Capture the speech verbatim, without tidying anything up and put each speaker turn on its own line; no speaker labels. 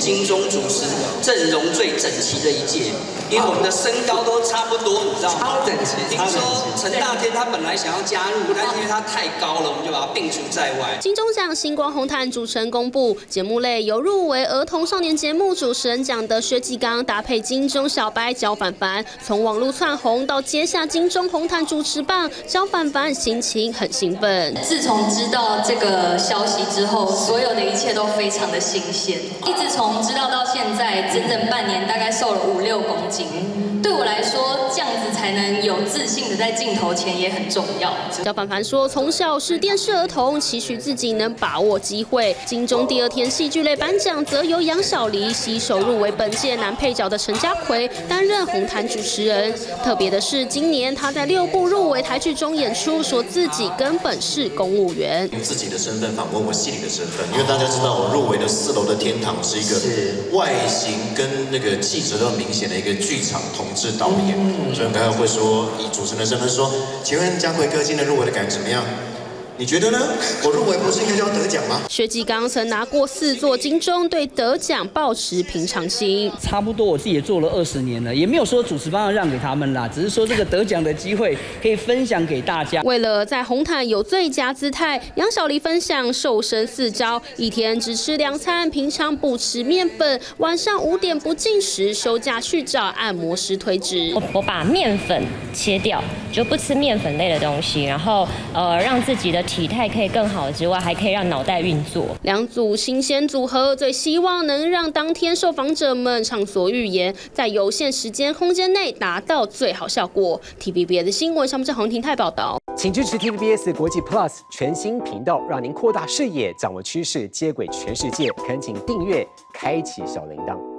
金钟主持阵容最整齐的一届，因为我们的身高都差不多，你知道吗？
超整齐。
听说陈大天他本来想要加入，但是因为他太高了，我们就把他摒除在外。
金钟奖星光红毯主持人公布，节目类有入围儿童少年节目主持人奖的薛继刚搭配金钟小白焦凡凡，从网络窜红到接下金钟红毯主持棒，焦凡凡心情很兴奋。
自从知道这个消息之后，所有的一切都非常的新鲜。一直从知道到现在，整整半年，大概瘦了五六公斤。对我来说，这样子才能有自信的在镜头前也很重要。
焦凡凡说，从小是电视儿童，期许自己能把握机会。金钟第二天戏剧类颁奖则由杨小黎携手入围本届男配角的陈家奎担任红毯主持人。特别的是，今年他在六部入围台剧中演出，说自己根本是公务员。
用自己的身份访问我戏里的身份，因为大家知道我入围的四楼的天堂是一个外形跟那个气质都很明显的一个剧场同志导演，所以刚刚会说以主持人的身份说，请问家奎哥今天入围的感觉怎么样？你觉得呢？我入围不是应该就要得奖吗？
薛继刚曾拿过四座金钟，对得奖抱持平常心。
差不多我自己也做了二十年了，也没有说主持棒要让给他们啦，只是说这个得奖的机会可以分享给大家。
为了在红毯有最佳姿态，杨小黎分享瘦身四招：一天只吃两餐，平常不吃面粉，晚上五点不进食，休假去找按摩师推脂。
我我把面粉切掉，就不吃面粉类的东西，然后呃让自己的体态可以更好之外，还可以让脑袋运作。
两组新鲜组合最希望能让当天受访者们畅所欲言，在有限时间空间内达到最好效果。T V B S 的新闻，上面是洪廷泰报道。
请支持 T V B S 国际 Plus 全新频道，让您扩大视野，掌握趋势，接轨全世界。恳请订阅，开启小铃铛。